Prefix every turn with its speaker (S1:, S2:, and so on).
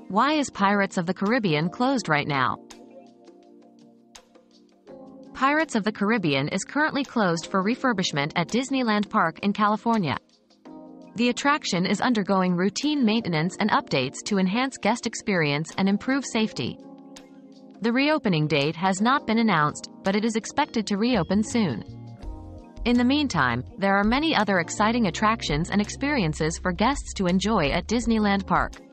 S1: Why is Pirates of the Caribbean closed right now? Pirates of the Caribbean is currently closed for refurbishment at Disneyland Park in California. The attraction is undergoing routine maintenance and updates to enhance guest experience and improve safety. The reopening date has not been announced, but it is expected to reopen soon. In the meantime, there are many other exciting attractions and experiences for guests to enjoy at Disneyland Park.